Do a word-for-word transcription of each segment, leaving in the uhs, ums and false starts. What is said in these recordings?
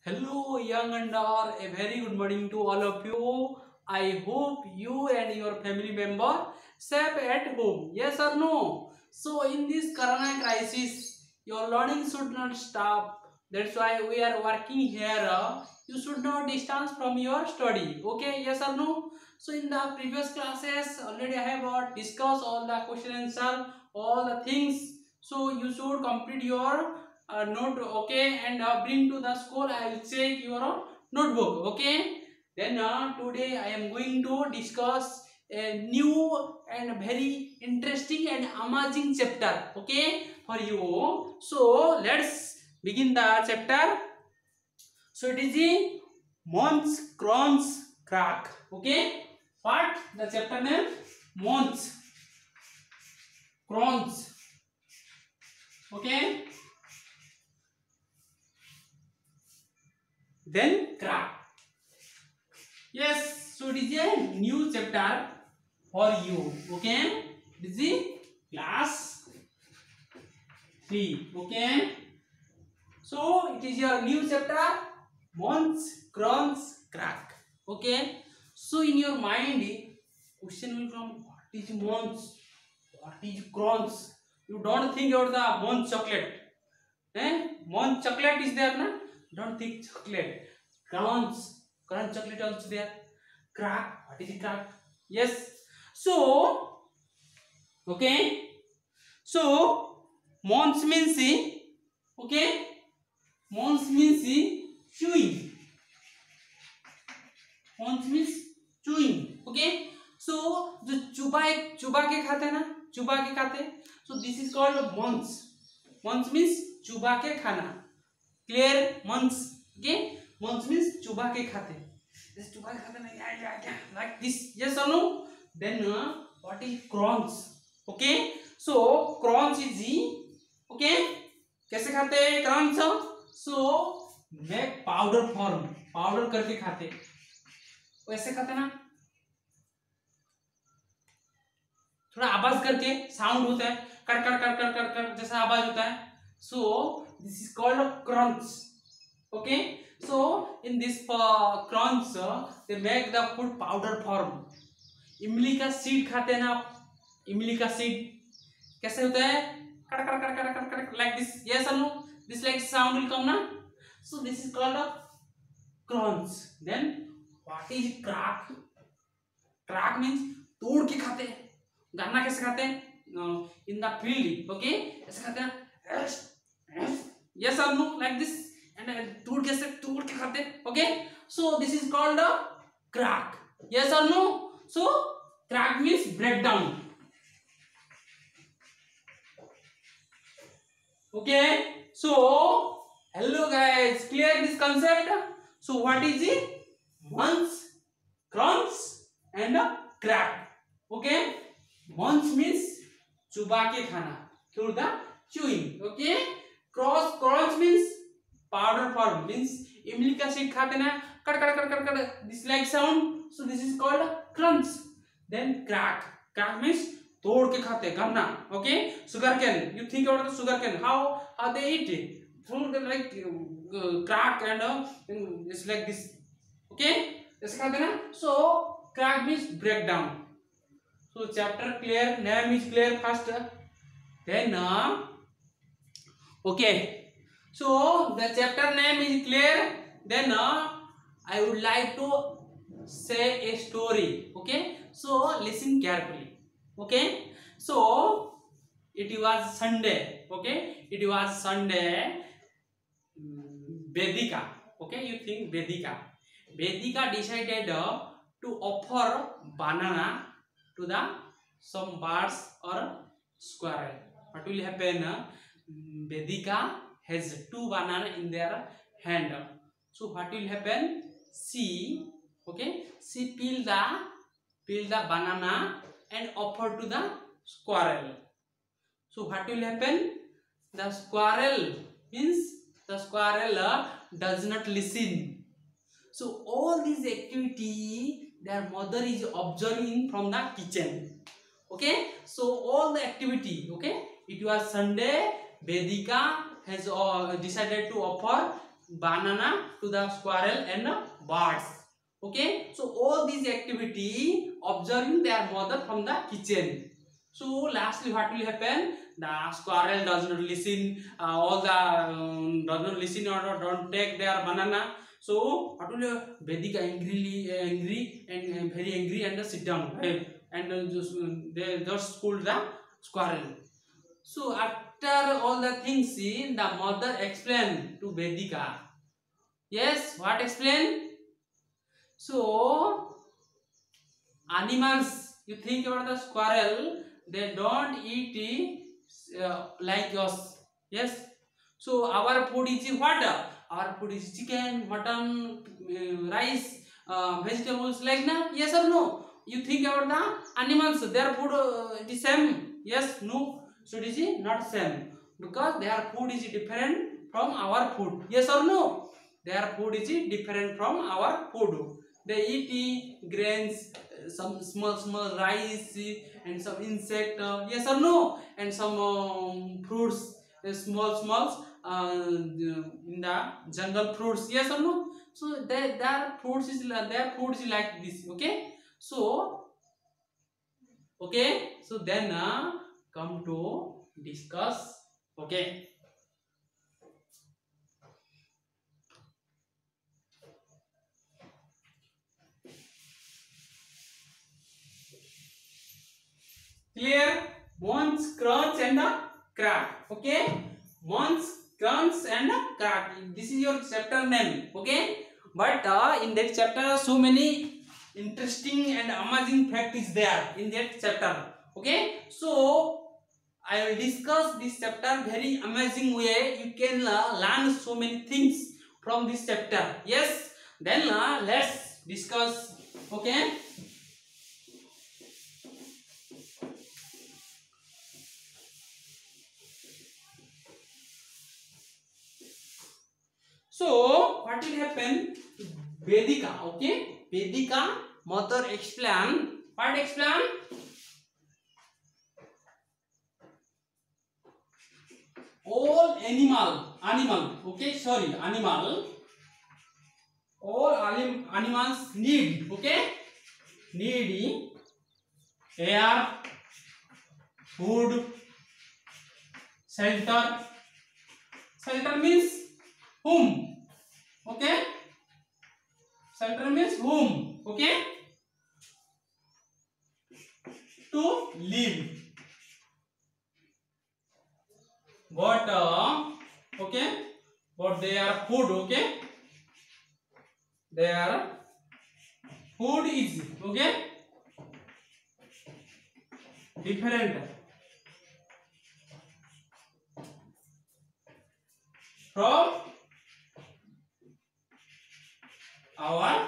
Hello, young and all. A very good morning to all of you. I hope you and your family member safe at home. Yes or no? So, in this Corona crisis, your learning should not stop. That's why we are working here. Uh, You should not distance from your study. Okay? Yes or no? So, in the previous classes, already I have uh, discussed all the question answer, all the things. So, you should complete your uh, note, okay, and uh, bring to the school. I will check your uh, notebook, okay. Then uh, today I am going to discuss a new and very interesting and amazing chapter, okay, for you. So let's begin the chapter. So it is the Mons Crons crack, okay. What the chapter name? Mons Crons, okay. Then crack. Yes, so it is a new chapter for you. Okay, this is class three. Okay, so it is your new chapter, Mons, Crons, crack. Okay, so in your mind, question will come: what is Mons? What is Crons? You don't think about the Mons chocolate. Eh? Mons chocolate is there, na? Don't think chocolate. Crons, Crunch chocolate also there. Crack, what is it crack? Yes. So, okay. So, Mons means, okay. Mons means chewing. Mons means chewing. Okay. So, जो चुबा एक चुबा के खाते हैं ना, चुबा के खाते. So this is called Mons. Mons means चुबा के खाना. Clear? Mons. Okay. Mons means चुबा के खाते. Just चुबा के खाते ना, yeah, yeah, yeah, like this. Yes or no? Then uh, what is crons? Okay. So crons is the, okay. कैसे खाते हैं crons? So make powder form. Powder करके खाते. वैसे खाते ना, थोड़ा आवाज करके साउंड होता है, कर कर कर कर कर कर जैसा आवाज होता है. So this is called crunch. Okay. So in this uh, crunch uh, they make the food powder form. इमली का सीड खाते हैं ना आप, इमली का सीड कैसे होता है, कर कर कर कर कर कर like this. Yes or no? This like sound will come na. So this is called a crunch. Then what is crack? Crack means तोड़ के खाते हैं. गन्ना कैसे खाते हैं? In the field. ओके, ऐसे खाते हैं. यस और नो, लाइक दिस. एंड तोड़ कैसे तोड़ के खाते हैं. Okay, so this is called a crack. Yes और no? So crack means break down. Okay, so hello guys, clear this concept? So what is it? Mons, crunch and a crack. Okay. Munch means चुबा के खाना, through the chewing. Okay. Cross, crunch means powder form, means इमली का seed खाते ना, cut cut cut cut cut, this like sound. So this is called crunch. Then crack. Crack means तोड़ के खाते गन्ना. Okay. Sugar cane. You think about the sugar cane. How how they eat it? Through the like uh, crack and uh, it's like this. Okay. ऐसे खाते ना. So crack means break down. So chapter clear, name is clear first. Then uh, okay. So the chapter name is clear. Then uh, I would like to say a story. Okay. So listen carefully. Okay. So it was Sunday. Okay. It was Sunday. Vedika. Okay. You think Vedika. Vedika decided uh, to offer banana to the some birds or squirrel. What will happen? Vedika has two banana in their hand. So what will happen? She, okay, she peel the peel the banana and offer to the squirrel. So what will happen? The squirrel means the squirrel uh, does not listen. So all these activity their mother is observing from the kitchen. Okay. So all the activity. Okay. It was Sunday. Vedika has uh, decided to offer banana to the squirrel and the birds. Okay, so all these activity observing their mother from the kitchen. So lastly, what will happen? The squirrel does not listen. Uh, all the um, does not listen or don't take their banana. So what will uh, Vedika angrily uh, angry and uh, very angry and uh, sit down right? and uh, just uh, they just scold the squirrel. So after all the things seen, the mother explained to Vedika. Yes, what explain? So animals, you think about the squirrel, they don't eat uh, like us. Yes. So our food is what? Our food is chicken, mutton, uh, rice, uh, vegetables like na? Yes or no? You think about the animals, their food uh, it is same. Yes, no. So it is not same because their food is different from our food. Yes or no? Their food is different from our food. They eat grains, some small small rice and some insect. Uh, yes or no? And some um, fruits, uh, small small uh, in the jungle fruits. Yes or no? So their their fruits is their food is like this. Okay. So okay. So then uh, come to discuss. Okay. Clear? Once crunch and a crack. Okay. Once crunch and a crack. This is your chapter name. Okay. But uh, in that chapter, so many interesting and amazing fact is there in that chapter. Okay. So I will discuss this chapter very amazing way. You can uh, learn so many things from this chapter. Yes. Then uh, let's discuss. Okay. So what will happen? Vedika, okay? Vedika mother explain. What explain? All animal, animal, okay? Sorry, animal. All anim, animals need, okay? Need air, food, shelter. Shelter means whom? Okay? Shelter means whom? Okay? To live. But uh, okay? But they are food, okay? Their food is okay? Different from our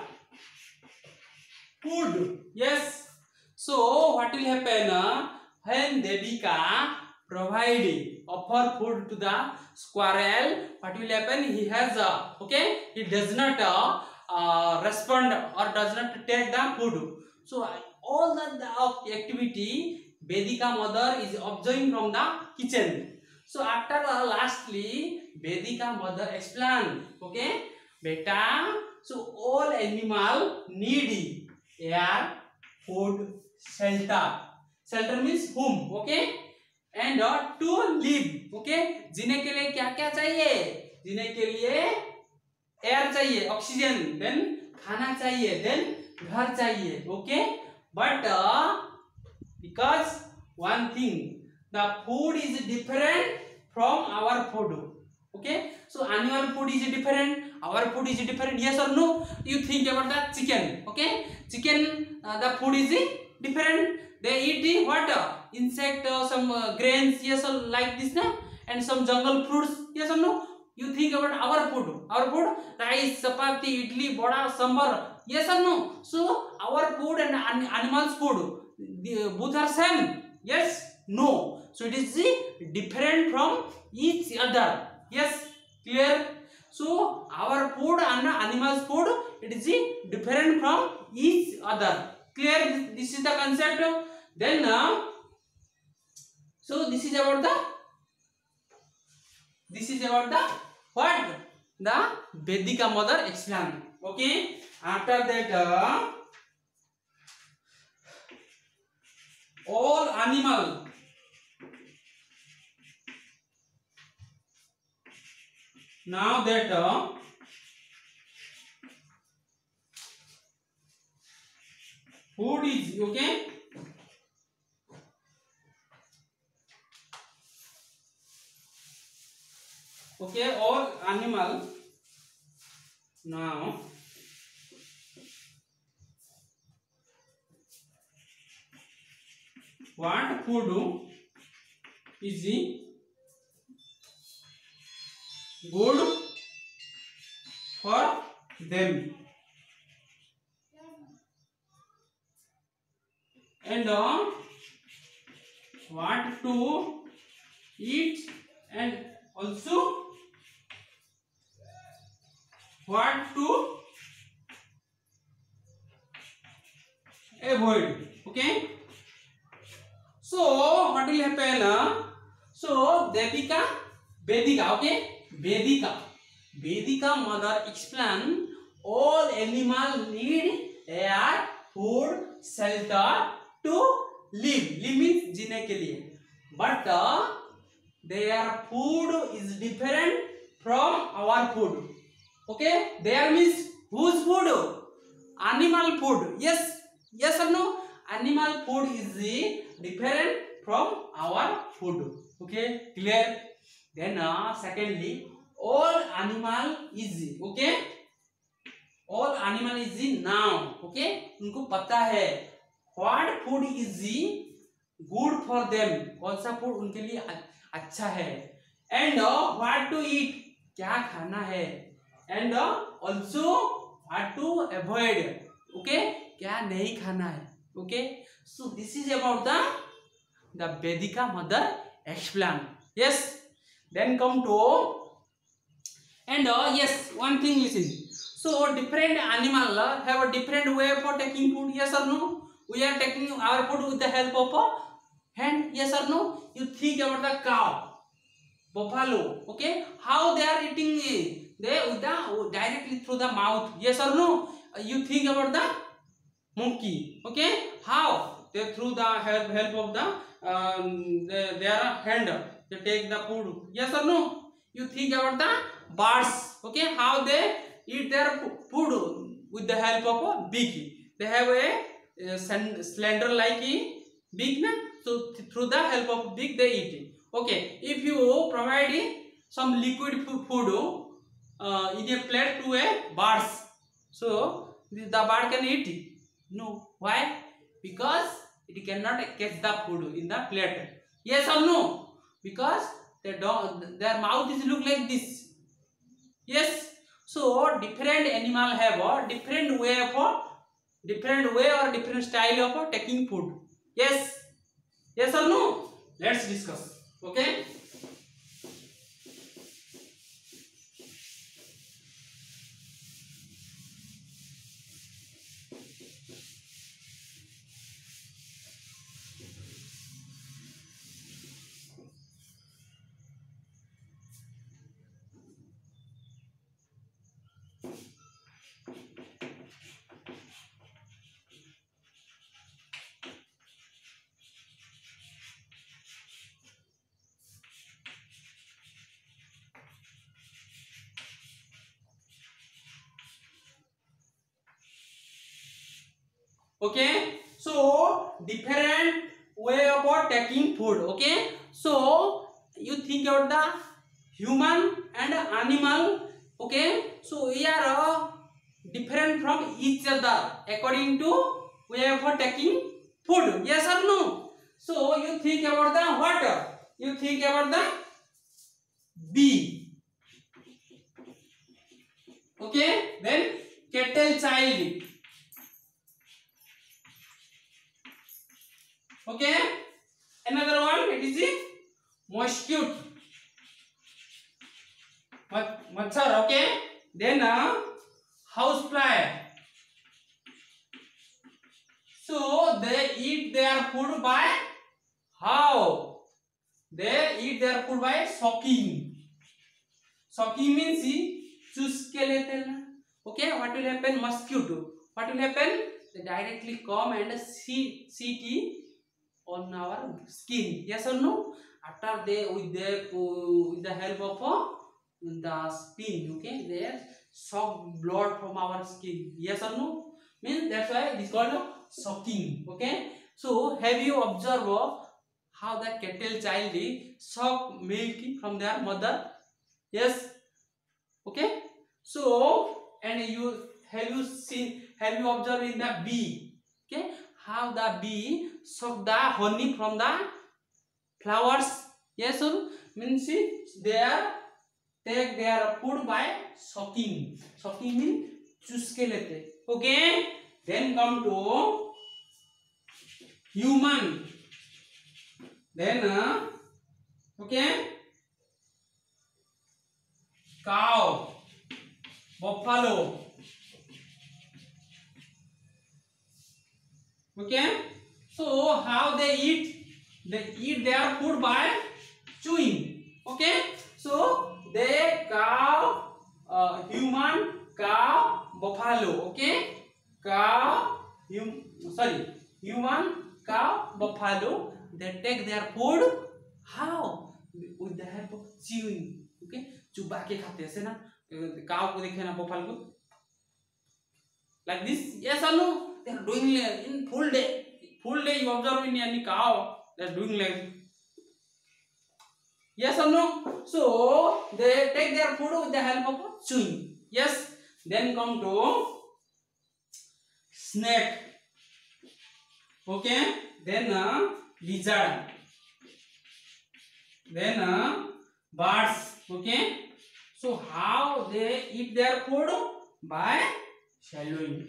food. Yes. So what will happen uh, when Devika provide offer food to the squirrel? What will happen? He has uh, okay. He does not uh, uh, respond or does not take the food. So all the, the activity Vedika mother is observing from the kitchen. So after uh, lastly Vedika mother explain. Okay, beta. So all animal need air, food, shelter. Shelter means whom, okay? And uh, to live, okay? जीने के लिए क्या क्या चाहिए? जीने के लिए air चाहिए, ऑक्सीजन, देन खाना चाहिए, देन घर चाहिए, okay? But uh, because one thing, the food is different from our food. Okay, so animal food is different, our food is different. Yes or no? You think about the chicken. Okay, chicken uh, the food is different. They eat what uh, insect, uh, some uh, grains. Yes or like this, na? And some jungle fruits. Yes or no? You think about our food. Our food rice, chapati, idli, boda, sambar. Yes or no? So our food and an animals food, the, both are same. Yes, no. So it is different from each other. Yes, clear? So our food and animals food, it is different from each other. Clear? This is the concept. Then uh, so this is about the this is about the what? the Vedika mother explain. Okay. After that, uh, all animal now that uh, food is okay. Okay, all animal now what food is good for them, and uh, what to eat, and also what to avoid. Okay, so what will happen? Uh, so Devika, Vedika, okay, Vedika, Vedika mother explain all animal need air, food, shelter to live. Live means जीने के लिए. But uh, their food is different from our food. Okay, there means whose food? Animal food. Yes, yes or no? Animal food is different from our food. Okay, clear? Then uh, secondly, all animal is okay. All animal is now. Okay, उनको पता है what food is good for them. कौन सा food उनके लिए अच्छा है. And uh, what to eat, क्या खाना है. And uh, also what to avoid. Okay, क्या नहीं खाना है. Okay, so this is about the the Vedika mother explain. Yes, then come to and uh, yes, one thing listen. So different animal uh, have a different way for taking food. Yes or no? We are taking our food with the help of a hand. Yes or no? You think about the cow, buffalo. Okay, how they are eating it? They with the directly through the mouth. Yes or no? Uh, you think about the monkey. Okay, how they through the help help of the um, the, their hand they take the food. Yes or no? You think about the birds. Okay, how they eat their food with the help of a beak. They have a, a slender like a beak, na? So th through the help of beak they eat. Okay, if you provide some liquid food uh, in a plate to a birds, so the bird can eat it. No, why? Because it cannot catch the food in the plate. Yes or no? Because they don't, their mouth is look like this. Yes. So different animal have a different way of a different way or different style of a taking food. Yes. Yes or no? Let's discuss. Okay. Okay, so different way about taking food. Okay, so you think about the human and animal. Okay, so we are uh, different from each other according to way for taking food. Yes or no? So you think about the water. You think about the bee. Okay, then kettle child. Okay, another one, it is the mosquito, machar. Okay, then uh, house fly. So they eat their food by how? They eat their food by sucking. Sucking means चूस के लेते हैं ना. Okay, what will happen? Mosquito. What will happen? They directly come and see sit on our skin. Yes or no? After they with the with the help of uh, the spin, okay, they suck blood from our skin. Yes or no? Means that's why it is called sucking. Okay. So have you observed how the cattle child suck milk from their mother? Yes. Okay. So and you have you seen have you observed in the bee? Okay, how the bee suck the honey from the flowers? Yes, or means they are take their food by sucking. Sucking means चूस के लेते. Okay, then come to human. Then uh, okay, cow, buffalo. Okay, so how they eat? They eat their food by chewing. Okay, so they cow, uh, human, cow, buffalo. Okay, cow, hum, sorry, human, cow, buffalo. They take their food how? With the help of chewing. Okay, Chuba के खाते हैं ना. काव को देखे ना, buffalo को. Like this, yes or no? They are doing in full day. Full day you observe in any cow, they are doing like. Yes or no? So they take their food with the help of chewing. Yes. Then come to snake. Okay. Then uh, lizard. Then uh, birds. Okay. So how they eat their food? By swallowing.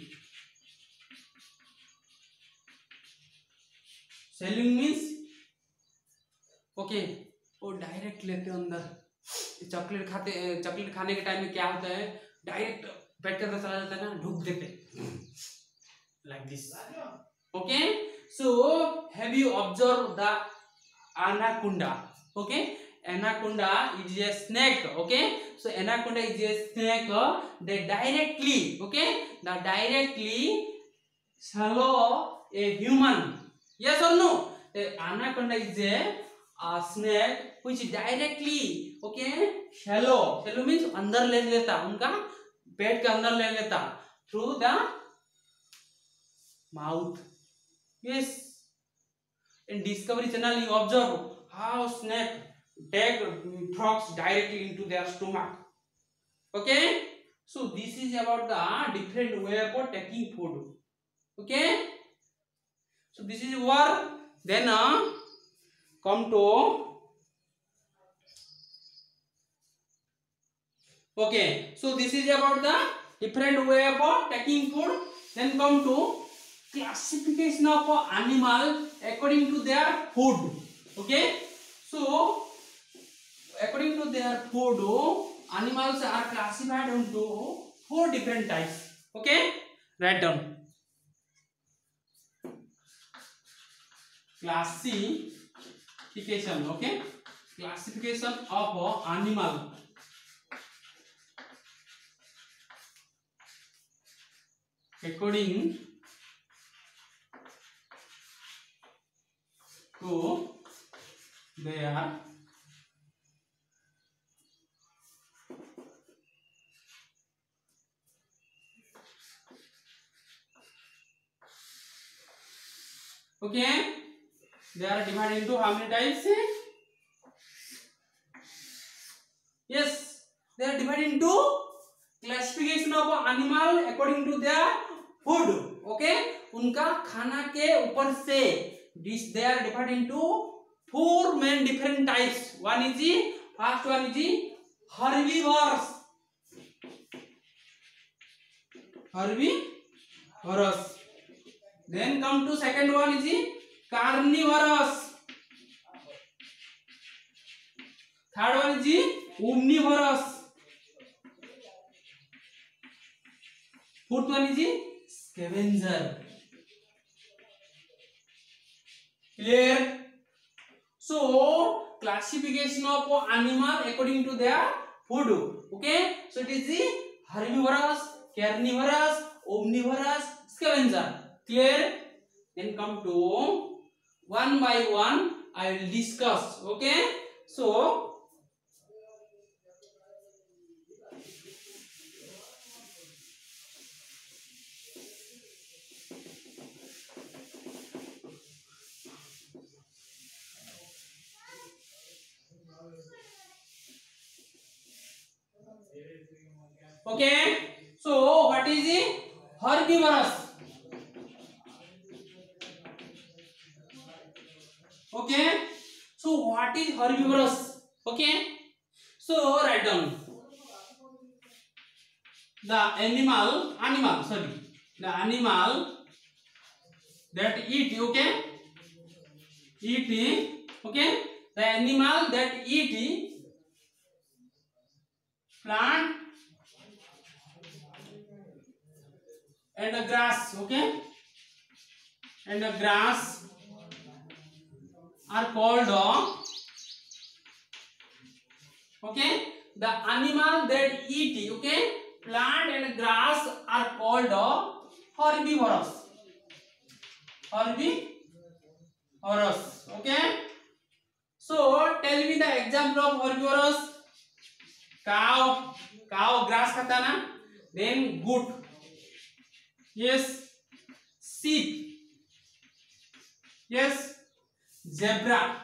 Swallowing means okay, वो direct लेते हैं अंदर. Chocolate खाते chocolate खाने के time में क्या होता है, डायरेक्ट पेट के अंदर चला जाता है ना, ढूक देते like this. Okay, so have you observed the anaconda? Okay, anaconda is a snake. Okay, so anaconda is a snake. They directly, okay, they directly swallow a human. Yes or no? The anaconda is a, a snake which directly, okay, shallow. Shallow means अंदर ले लेता, उनका पेट के अंदर ले लेता through the mouth. Yes. In Discovery Channel, you observe how snake take frogs directly into their stomach. Okay. So this is about the different way for taking food. Okay. So this is work. Then uh, come to okay. So this is about the different way for taking food. Then come to classification of animal according to their food. Okay. So according to their food, animals are classified into four different types. Okay. Write down. Classification. Okay, classification of uh, animal according to their okay. They are divided into how many types? Yes, they are divided into classification of animal according to their food. Okay, उनका खाना के ऊपर से dish they are divided into four main different types. One is the first one is the herbivores. Herbivorous. Then come to second one is the carnivorous. Third one is the omnivorous. Fourth one is the scavenger. Clear? So classification of animal according to their food. Okay. So it is the herbivorous, carnivorous, omnivorous, scavenger. Clear? Then come to one by one I will discuss. Okay? So okay, so what is the herbivorous? Okay, so what is herbivorous? Okay, so write down the animal, animal, sorry, the animal that eat, okay, eat, okay, the animal that eat plant and the grass, okay, and the grass are called uh, okay, the animal that eat, okay, plant and grass are called uh, herbivorous, herbivorous, okay. So tell me the example of herbivorous. Cow, cow grass खाता ना, then goat, yes, sheep, yes, zebra.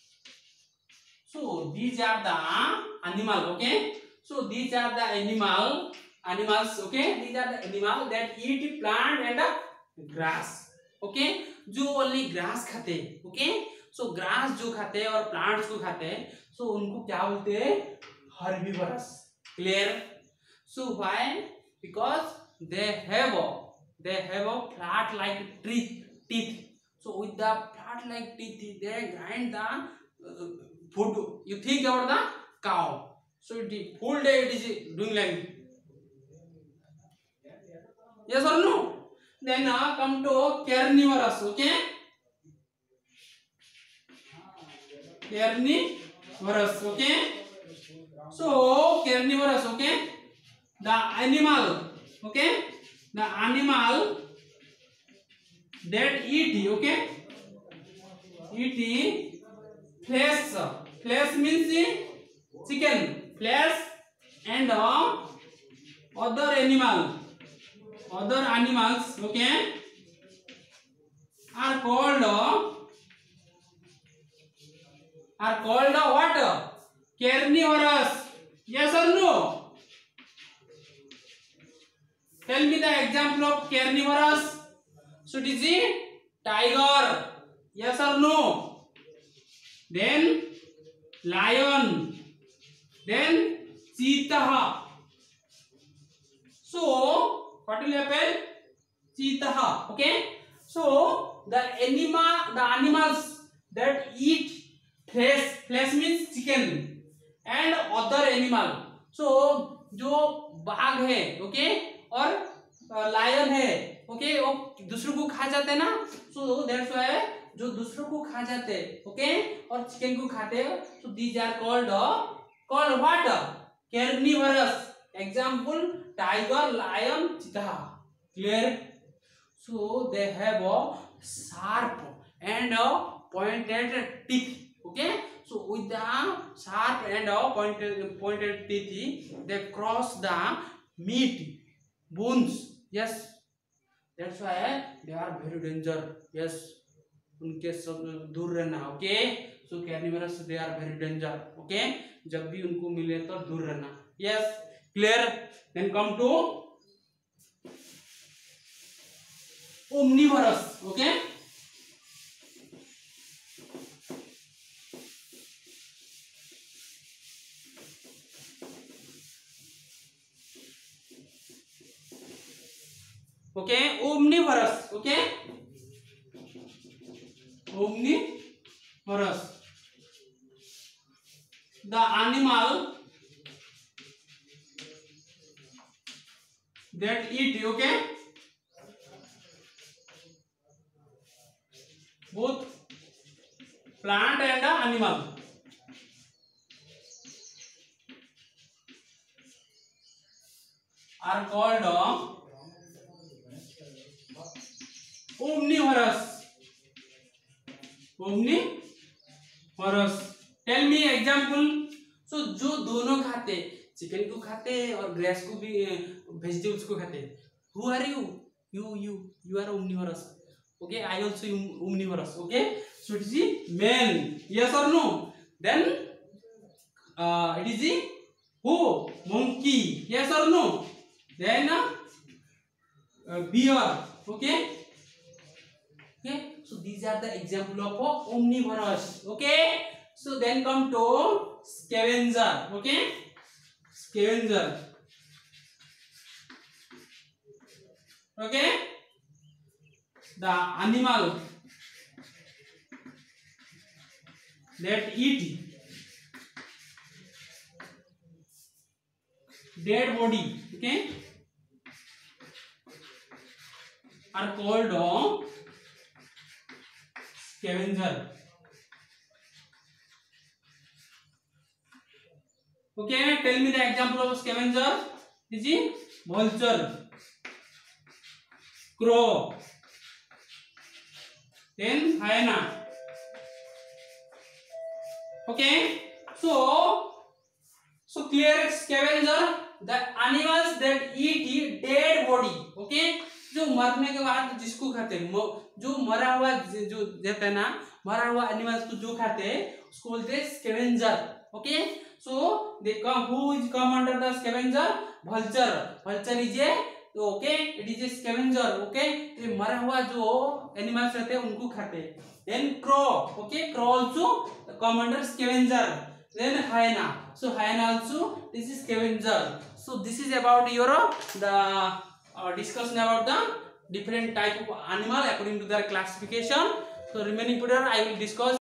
So these are the animal, okay. So these are the animal, animals, okay. These are the animal that eat plant and uh, grass, okay. जो only grass खाते, okay. So grass जो खाते हैं और plants को खाते हैं, so उनको क्या बोलते हैं? Herbivorous. Clear? So why? Because they have a, they have a flat like teeth, teeth. So with the flat like teeth, they grind the uh, food. You think about the cow. So the whole day it is doing like, yes or no? Then uh, come to carnivorous, okay? Carnivorous, okay? So carnivorous, okay? The animal, okay? The animal that eat, okay? Eat flesh. Flesh means chicken. Flesh and uh, other animal, other animals, okay, are called uh, are called uh, what? Carnivorous. Yes or no? Tell me the example of carnivorous. So it is the tiger. Yes or no? Then lion. Then cheetah. So what will happen? Cheetah. Okay. So the anima, the animals that eat flesh, flesh means chicken and other animal. So जो बाघ है, okay, और lion है, okay, वो दूसरों को खा जाते हैं ना, सो दैट्स व्हाई जो दूसरों को खा जाते हैं, ओके, और चिकन को खाते हैं, so these are called called what? Carnivorous. Example tiger, lion, cheetah. Clear? So they have a sharp and a pointed teeth. Okay. So with the sharp and a pointed pointed teeth, they cross the meat bones. Yes. That's why they are very danger. Yes. उनके सब दूर रहना. Okay. So carnivorous they are very danger. Okay. जब भी उनको मिले तो दूर रहना. Yes. Clear. Then come to omnivorous. Okay. Okay, omnivorous. Okay, omnivorous. The animal that eat, okay, both plant and the animal. are called uh, omnivorous. Omnivorous. Tell me example. So जो दोनों खाते, चिकन को खाते और grass को भी, vegetables को खाते. Who are you? You you you are omnivorous. Okay, I also am omnivorous. Okay, so it is the man. Yes or no? Then uh, it is the who? Monkey. Yes or no? Then uh, uh, bear. Okay. Okay. So these are the example of uh, omnivorous. Okay. So then come to scavenger. Okay. Scavenger. Okay. The animal that eat dead body, okay, are called uh, scavenger. Okay, tell me the example of scavenger. Is it vulture, crow, then hyena. Okay, so so clear scavenger, the animals that eat dead body. Okay, जो मरने के बाद जिसको खाते हैं, जो मरा हुआ जो देते हैं ना, मरा हुआ एनिमल्स को जो खाते हैं उसको बोलते हैं scavenger. Okay, so they come, who is come under the scavenger? vulture. vulture is a, okay, it is a scavenger. Okay, ये मरा हुआ जो एनिमल्स रहते हैं उनको खाते हैं. Then crow. Okay, crow also come under scavenger. Then hyena. So hyena also this is scavenger. So this is about your the uh, discussion about the different type of animal according to their classification. So remaining period I will discuss